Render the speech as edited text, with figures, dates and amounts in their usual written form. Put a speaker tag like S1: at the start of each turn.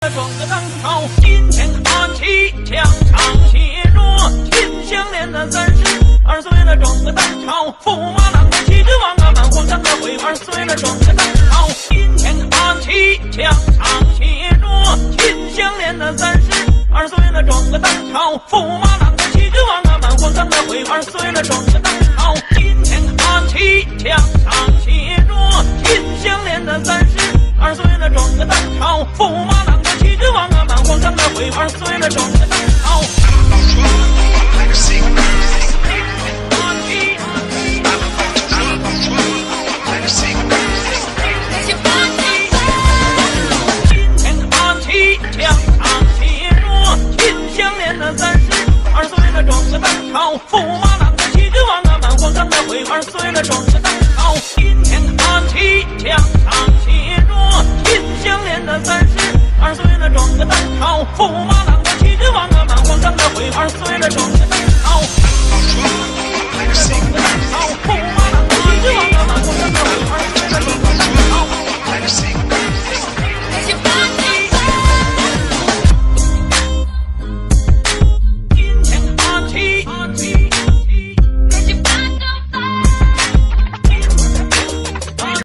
S1: 装个当朝，今天阿七墙上写着秦香莲的32岁了，装个当朝，驸马郎的旗帜王啊，满皇上的回2岁了，装个当朝，今天阿七墙上写着秦香莲的32岁了，装个当朝，驸马郎的旗帜王啊，满皇上的回2岁了，装个当朝，今天阿七墙上写着秦香莲的32岁了，装个当朝，驸马郎的旗帜王啊，满皇上的回2岁了，装个当朝。今天阿七墙上写着秦香莲的32岁了，装个当朝，驸马郎的旗帜王啊，满皇上的回2岁了，装个当朝。今天阿七墙上写着秦香莲的32岁了，装个当朝，驸马